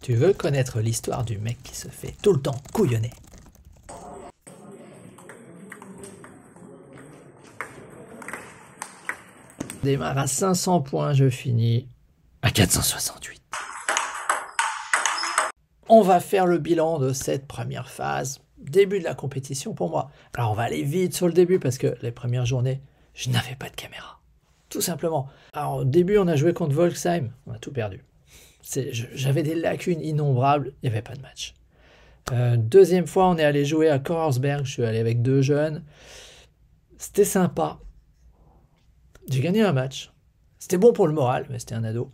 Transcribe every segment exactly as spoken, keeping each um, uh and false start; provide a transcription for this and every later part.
Tu veux connaître l'histoire du mec qui se fait tout le temps couillonner? Je démarre à cinq cents points, je finis à quatre cent soixante-huit. On va faire le bilan de cette première phase, début de la compétition pour moi. Alors on va aller vite sur le début parce que les premières journées, je n'avais pas de caméra. Tout simplement. Alors au début, on a joué contre Volksheim, on a tout perdu. J'avais des lacunes innombrables, il n'y avait pas de match. Euh, deuxième fois, on est allé jouer à Korsberg, je suis allé avec deux jeunes. C'était sympa. J'ai gagné un match. C'était bon pour le moral, mais c'était un ado.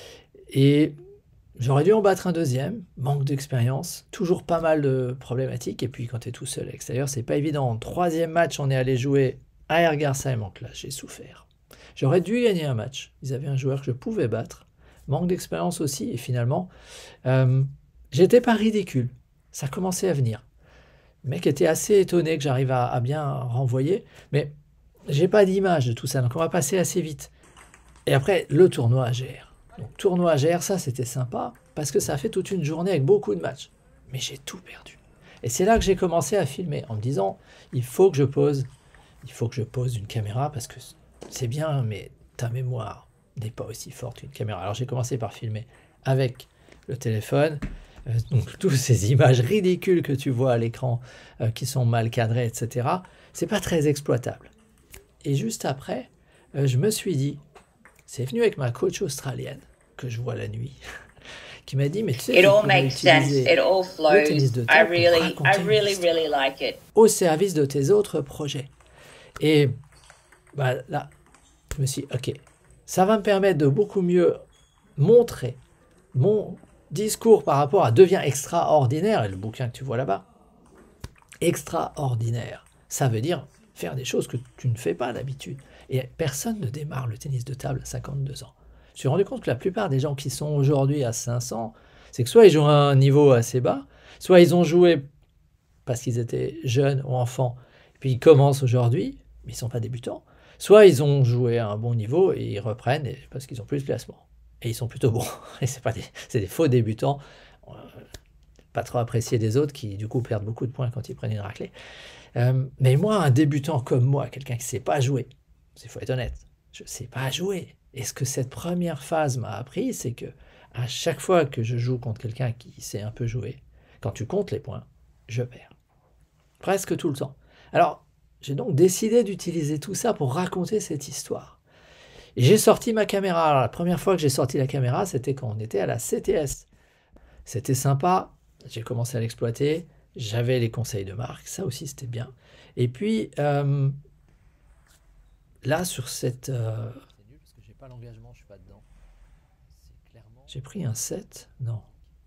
Et j'aurais dû en battre un deuxième, manque d'expérience, toujours pas mal de problématiques. Et puis quand tu es tout seul à l'extérieur, c'est pas évident. Troisième match, on est allé jouer à Ergersheim, donc là j'ai souffert. J'aurais dû gagner un match. Ils avaient un joueur que je pouvais battre. Manque d'expérience aussi. Et finalement, euh, j'étais pas ridicule. Ça commençait à venir. Le mec était assez étonné que j'arrive à, à bien renvoyer. Mais j'ai pas d'image de tout ça. Donc on va passer assez vite. Et après, le tournoi à G R. Donc tournoi à G R, ça c'était sympa. Parce que ça a fait toute une journée avec beaucoup de matchs. Mais j'ai tout perdu. Et c'est là que j'ai commencé à filmer. En me disant, il faut que je pose. Il faut que je pose une caméra. Parce que c'est bien, mais ta mémoire n'est pas aussi forte qu'une caméra. Alors j'ai commencé par filmer avec le téléphone, euh, donc toutes ces images ridicules que tu vois à l'écran, euh, qui sont mal cadrées, et cetera. C'est pas très exploitable. Et juste après, euh, je me suis dit, c'est venu avec ma coach australienne, que je vois la nuit, qui m'a dit, mais tu sais, It all makes sense, it all flows. I really, I really, really like it. Au service de tes autres projets. Et bah, là, je me suis dit, ok, ça va me permettre de beaucoup mieux montrer mon discours par rapport à devient extraordinaire, et le bouquin que tu vois là-bas. Extraordinaire, ça veut dire faire des choses que tu ne fais pas d'habitude. Et personne ne démarre le tennis de table à cinquante-deux ans. Je me suis rendu compte que la plupart des gens qui sont aujourd'hui à cinq cents, c'est que soit ils jouent à un niveau assez bas, soit ils ont joué parce qu'ils étaient jeunes ou enfants, et puis ils commencent aujourd'hui, mais ils ne sont pas débutants. Soit ils ont joué à un bon niveau et ils reprennent parce qu'ils ont plus de classement. Et ils sont plutôt bons. Et c'est pas des, c'est des faux débutants, euh, pas trop appréciés des autres, qui du coup perdent beaucoup de points quand ils prennent une raclée. Euh, mais moi, un débutant comme moi, quelqu'un qui ne sait pas jouer, il faut être honnête, je ne sais pas jouer. Et ce que cette première phase m'a appris, c'est que à chaque fois que je joue contre quelqu'un qui sait un peu jouer, quand tu comptes les points, je perds. Presque tout le temps. Alors, j'ai donc décidé d'utiliser tout ça pour raconter cette histoire. Et j'ai sorti ma caméra. Alors, la première fois que j'ai sorti la caméra, c'était quand on était à la C T S. C'était sympa, j'ai commencé à l'exploiter, j'avais les conseils de Marc, ça aussi c'était bien. Et puis, euh, là, sur cette... Euh... C'est nul parce que j'ai pas l'engagement, je suis pas dedans. Clairement... J'ai pris un sept, non.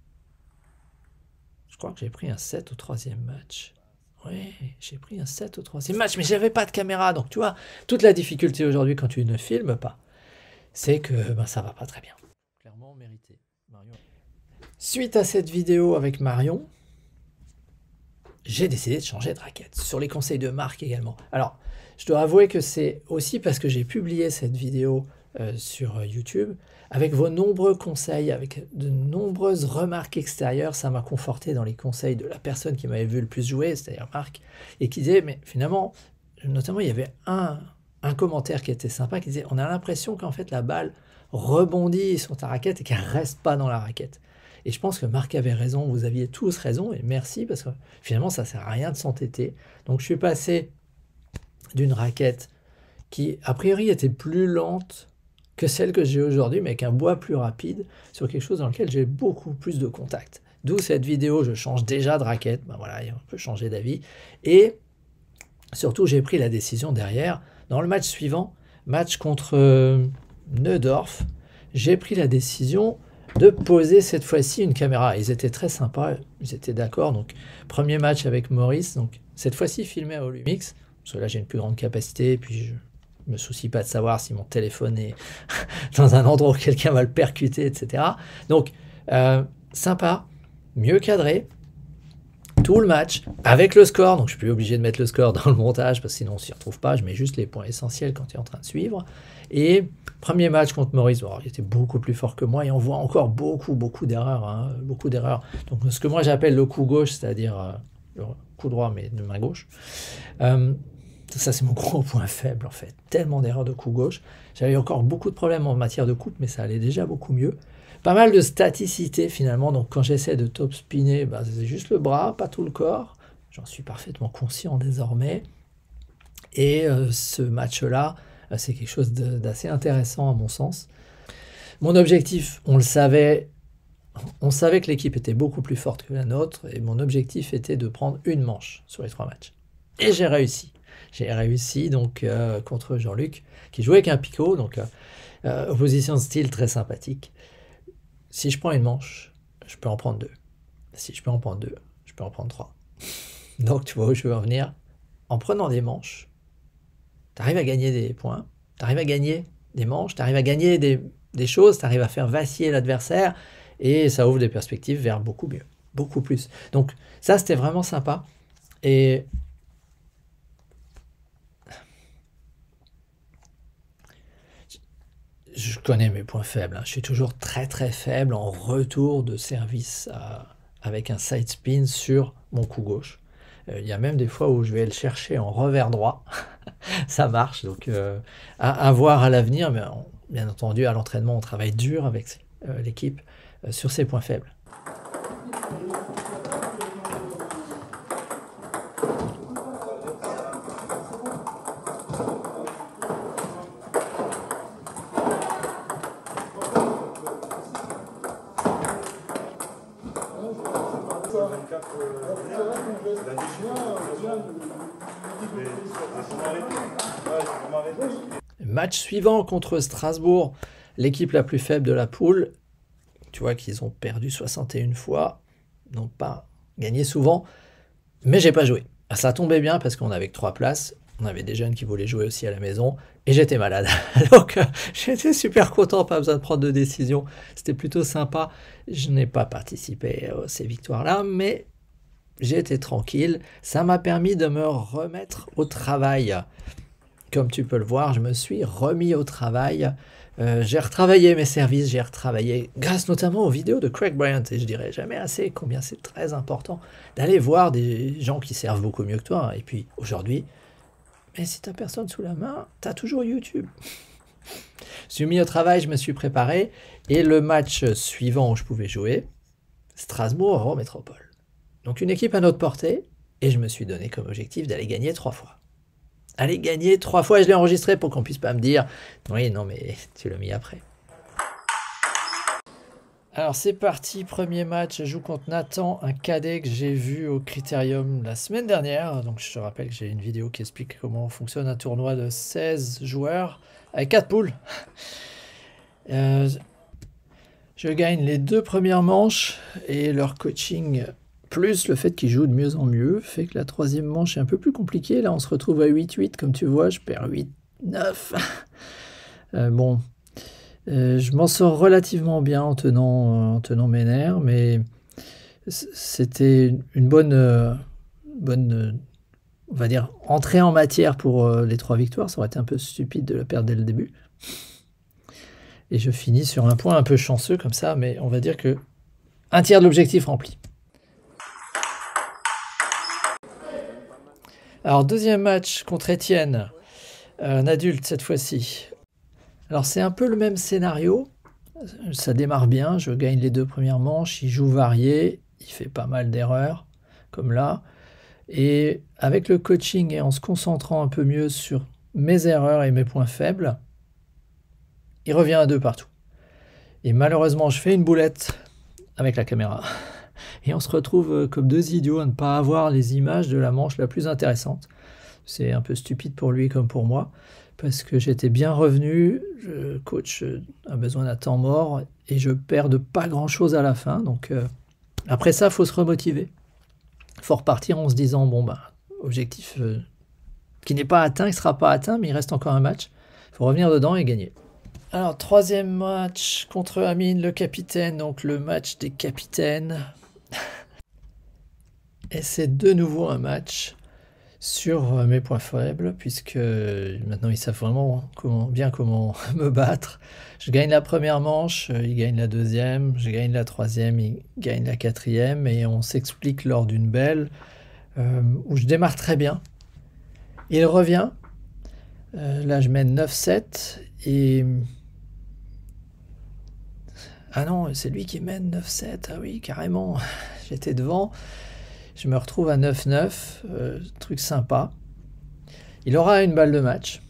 Je crois que j'ai pris un sept au troisième match. Oui, j'ai pris un sept au troisième match, mais j'avais pas de caméra. Donc, tu vois, toute la difficulté aujourd'hui quand tu ne filmes pas, c'est que ben, ça va pas très bien. Clairement mérité. Marion. Suite à cette vidéo avec Marion, j'ai décidé de changer de raquette, sur les conseils de Marc également. Alors, je dois avouer que c'est aussi parce que j'ai publié cette vidéo euh, sur YouTube, avec vos nombreux conseils, avec de nombreuses remarques extérieures, ça m'a conforté dans les conseils de la personne qui m'avait vu le plus jouer, c'est-à-dire Marc, et qui disait, mais finalement, notamment il y avait un, un commentaire qui était sympa, qui disait, on a l'impression qu'en fait la balle rebondit sur ta raquette et qu'elle ne reste pas dans la raquette. Et je pense que Marc avait raison, vous aviez tous raison, et merci, parce que finalement ça ne sert à rien de s'entêter. Donc je suis passé d'une raquette qui, a priori, était plus lente que celle que j'ai aujourd'hui, mais avec un bois plus rapide, sur quelque chose dans lequel j'ai beaucoup plus de contact. D'où cette vidéo, je change déjà de raquette, ben voilà, on peut changer d'avis. Et surtout, j'ai pris la décision derrière, dans le match suivant, match contre euh, Neudorf, j'ai pris la décision de poser cette fois-ci une caméra. Ils étaient très sympas, ils étaient d'accord. Donc, premier match avec Maurice, donc cette fois-ci filmé à Olumix, parce que là j'ai une plus grande capacité, puis je me soucie pas de savoir si mon téléphone est dans un endroit où quelqu'un va le percuter, et cetera. Donc, euh, sympa, mieux cadré, tout le match avec le score. Donc je suis plus obligé de mettre le score dans le montage parce que sinon on s'y retrouve pas. Je mets juste les points essentiels quand tu es en train de suivre. Et premier match contre Maurice, bon, il était beaucoup plus fort que moi et on voit encore beaucoup, beaucoup d'erreurs. Hein, beaucoup d'erreurs. Donc ce que moi j'appelle le coup gauche, c'est-à-dire euh, le coup droit mais de main gauche. Euh, ça c'est mon gros point faible en fait. Tellement d'erreurs de coup gauche. J'avais encore beaucoup de problèmes en matière de coupe, mais ça allait déjà beaucoup mieux. Pas mal de staticité finalement, donc quand j'essaie de top spinner, bah, c'est juste le bras, pas tout le corps. J'en suis parfaitement conscient désormais. Et euh, ce match-là, euh, c'est quelque chose d'assez intéressant à mon sens. Mon objectif, on le savait, on savait que l'équipe était beaucoup plus forte que la nôtre, et mon objectif était de prendre une manche sur les trois matchs. Et j'ai réussi. J'ai réussi donc euh, contre Jean-Luc, qui jouait avec un picot, donc euh, euh, opposition de style très sympathique. Si je prends une manche, je peux en prendre deux. Si je peux en prendre deux, je peux en prendre trois. Donc tu vois où je veux en venir. En prenant des manches, tu arrives à gagner des points, tu arrives à gagner des manches, tu arrives à gagner des, des choses, tu arrives à faire vaciller l'adversaire et ça ouvre des perspectives vers beaucoup mieux, beaucoup plus. Donc ça, c'était vraiment sympa. Et je connais mes points faibles. Hein. Je suis toujours très très faible en retour de service à, avec un side spin sur mon coup gauche. Il euh, y a même des fois où je vais le chercher en revers droit. Ça marche, donc euh, à, à voir à l'avenir. Mais on, bien entendu, à l'entraînement, on travaille dur avec euh, l'équipe euh, sur ses points faibles. Match suivant contre Strasbourg, l'équipe la plus faible de la poule. Tu vois qu'ils ont perdu soixante et une fois, n'ont pas gagné souvent, mais j'ai pas joué. Ça tombait bien parce qu'on avait que trois places, on avait des jeunes qui voulaient jouer aussi à la maison, et j'étais malade. Donc euh, j'étais super content, pas besoin de prendre de décision, c'était plutôt sympa. Je n'ai pas participé à ces victoires-là, mais j'ai été tranquille. Ça m'a permis de me remettre au travail. Comme tu peux le voir, je me suis remis au travail. Euh, j'ai retravaillé mes services, j'ai retravaillé grâce notamment aux vidéos de Craig Bryant. Et je dirais jamais assez combien c'est très important d'aller voir des gens qui servent beaucoup mieux que toi. Et puis aujourd'hui, mais si tu n'as personne sous la main, tu as toujours YouTube. Je suis mis au travail, je me suis préparé. Et le match suivant où je pouvais jouer, Strasbourg-Eurométropole. Donc une équipe à notre portée. Et je me suis donné comme objectif d'aller gagner trois fois. Allez gagner trois fois, je l'ai enregistré pour qu'on puisse pas me dire « Oui, non, mais tu l'as mis après. » Alors c'est parti, premier match, je joue contre Nathan, un cadet que j'ai vu au Critérium la semaine dernière. Donc je te rappelle que j'ai une vidéo qui explique comment fonctionne un tournoi de seize joueurs avec quatre poules. Euh, je gagne les deux premières manches et leur coaching... plus le fait qu'il joue de mieux en mieux, fait que la troisième manche est un peu plus compliquée. Là, on se retrouve à huit huit, comme tu vois, je perds huit neuf. euh, bon, euh, je m'en sors relativement bien en tenant, euh, en tenant mes nerfs, mais c'était une bonne, euh, bonne euh, on va dire, entrée en matière pour euh, les trois victoires. Ça aurait été un peu stupide de la perdre dès le début. Et je finis sur un point un peu chanceux comme ça, mais on va dire que un tiers de l'objectif rempli. Alors, deuxième match contre Étienne, un adulte cette fois-ci. Alors, c'est un peu le même scénario. Ça démarre bien, je gagne les deux premières manches, il joue varié, il fait pas mal d'erreurs, comme là. Et avec le coaching et en se concentrant un peu mieux sur mes erreurs et mes points faibles, il revient à deux partout. Et malheureusement, je fais une boulette avec la caméra. Et on se retrouve comme deux idiots à ne pas avoir les images de la manche la plus intéressante. C'est un peu stupide pour lui comme pour moi, parce que j'étais bien revenu, le coach a besoin d'un temps mort, et je perds de pas grand-chose à la fin. Donc euh, après ça, il faut se remotiver. Il faut repartir en se disant, bon, ben, objectif euh, qui n'est pas atteint, qui ne sera pas atteint, mais il reste encore un match. Il faut revenir dedans et gagner. Alors, troisième match contre Amine, le capitaine, donc le match des capitaines. Et c'est de nouveau un match sur mes points faibles, puisque maintenant ils savent vraiment comment, bien comment me battre. Je gagne la première manche, ils gagnent la deuxième, je gagne la troisième, ils gagnent la quatrième, et on s'explique lors d'une belle euh, où je démarre très bien. Il revient, euh, là je mène neuf sept, et... Ah non, c'est lui qui mène neuf sept, ah oui, carrément, j'étais devant. Je me retrouve à neuf neuf, euh, truc sympa. Il aura une balle de match.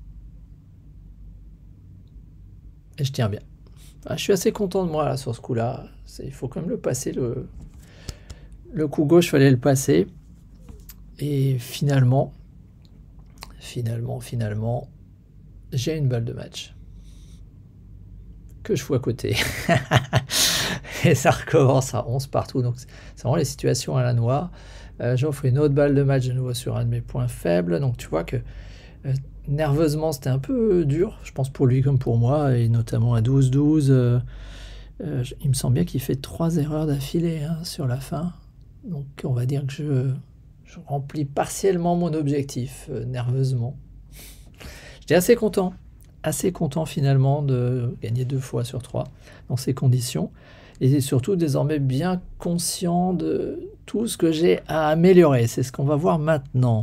Et je tiens bien. Ah, je suis assez content de moi là sur ce coup-là. Il faut quand même le passer. Le, le coup gauche, il fallait le passer. Et finalement, finalement, finalement, j'ai une balle de match. Que je fous à côté. Et ça recommence à onze partout. Donc c'est vraiment les situations à la noire. Euh, J'offre une autre balle de match de nouveau sur un de mes points faibles. Donc tu vois que euh, nerveusement c'était un peu dur, je pense pour lui comme pour moi, et notamment à douze douze. Euh, euh, il me semble bien qu'il fait trois erreurs d'affilée hein, sur la fin. Donc on va dire que je, je remplis partiellement mon objectif euh, nerveusement. J'étais assez content. assez content finalement de gagner deux fois sur trois dans ces conditions, et surtout désormais bien conscient de tout ce que j'ai à améliorer. C'est ce qu'on va voir maintenant.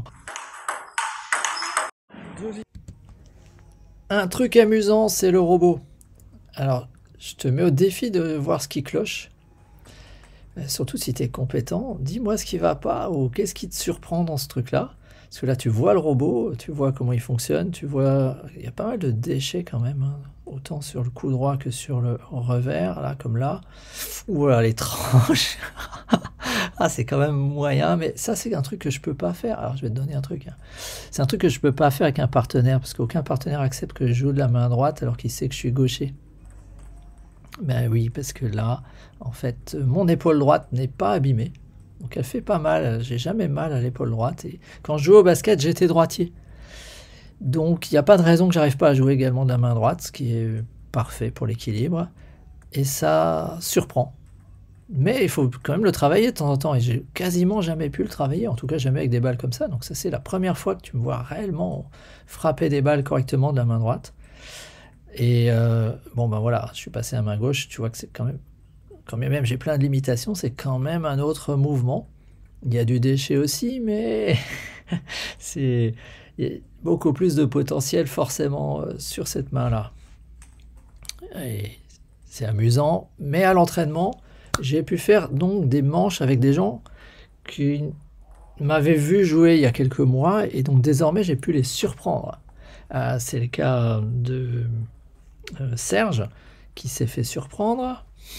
Un truc amusant, c'est le robot. Alors, je te mets au défi de voir ce qui cloche. Surtout si tu es compétent, dis-moi ce qui va pas ou qu'est-ce qui te surprend dans ce truc-là. Parce que là, tu vois le robot, tu vois comment il fonctionne, tu vois... Il y a pas mal de déchets quand même, hein. Autant sur le coup droit que sur le revers, là, comme là. Voilà, les tranches. Ah, c'est quand même moyen, mais ça, c'est un truc que je peux pas faire. Alors, je vais te donner un truc. Hein. C'est un truc que je peux pas faire avec un partenaire, parce qu'aucun partenaire accepte que je joue de la main droite alors qu'il sait que je suis gaucher. Ben oui, parce que là, en fait, mon épaule droite n'est pas abîmée. Donc elle fait pas mal, j'ai jamais mal à l'épaule droite. Et quand je jouais au basket, j'étais droitier. Donc il n'y a pas de raison que j'arrive pas à jouer également de la main droite, ce qui est parfait pour l'équilibre. Et ça surprend. Mais il faut quand même le travailler de temps en temps. Et j'ai quasiment jamais pu le travailler, en tout cas jamais avec des balles comme ça. Donc ça c'est la première fois que tu me vois réellement frapper des balles correctement de la main droite. Et euh, bon ben voilà, je suis passé à main gauche, tu vois que c'est quand même... Quand même j'ai plein de limitations, c'est quand même un autre mouvement. Il y a du déchet aussi, mais c'est il y a beaucoup plus de potentiel forcément sur cette main-là. Et c'est amusant, mais à l'entraînement, j'ai pu faire donc des manches avec des gens qui m'avaient vu jouer il y a quelques mois, et donc désormais j'ai pu les surprendre. Euh, c'est le cas de euh, Serge, qui s'est fait surprendre.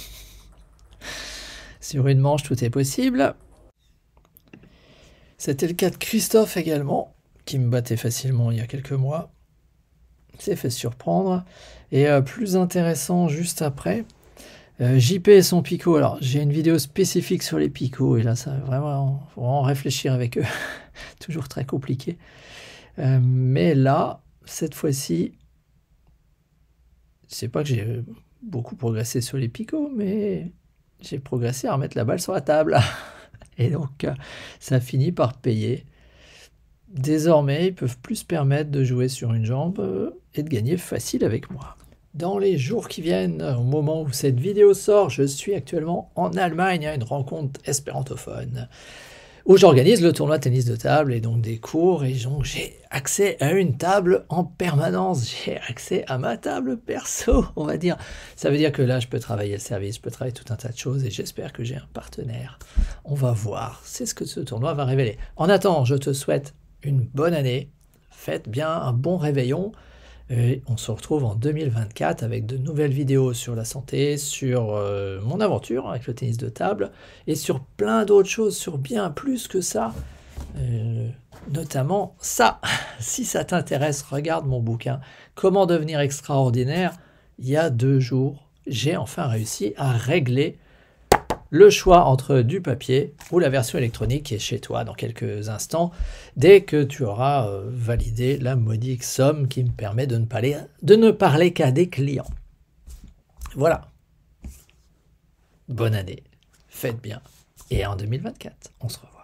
Sur une manche, tout est possible. C'était le cas de Christophe également, qui me battait facilement il y a quelques mois. Il s'est fait surprendre. Et euh, plus intéressant, juste après, euh, J P et son picot. Alors, j'ai une vidéo spécifique sur les picots, et là, ça vraiment, faut vraiment réfléchir avec eux. Toujours très compliqué. Euh, mais là, cette fois-ci, c'est pas que j'ai beaucoup progressé sur les picots, mais... j'ai progressé à remettre la balle sur la table. Et donc, ça finit par payer. Désormais, ils peuvent plus se permettre de jouer sur une jambe et de gagner facile avec moi. Dans les jours qui viennent, au moment où cette vidéo sort, je suis actuellement en Allemagne à une rencontre espérantophone, où j'organise le tournoi tennis de table et donc des cours, et donc j'ai accès à une table en permanence, j'ai accès à ma table perso, on va dire. Ça veut dire que là, je peux travailler le service, je peux travailler tout un tas de choses, et j'espère que j'ai un partenaire. On va voir, c'est ce que ce tournoi va révéler. En attendant, je te souhaite une bonne année, faites bien un bon réveillon, et on se retrouve en deux mille vingt-quatre avec de nouvelles vidéos sur la santé, sur euh, mon aventure avec le tennis de table, et sur plein d'autres choses, sur bien plus que ça, euh, notamment ça. Si ça t'intéresse, regarde mon bouquin « Comment devenir extraordinaire ». Il y a deux jours, j'ai enfin réussi à régler le choix entre du papier ou la version électronique qui est chez toi dans quelques instants, dès que tu auras euh, validé la modique somme qui me permet de ne parler, de ne parler qu'à des clients. Voilà. Bonne année, faites bien, et en deux mille vingt-quatre, on se revoit.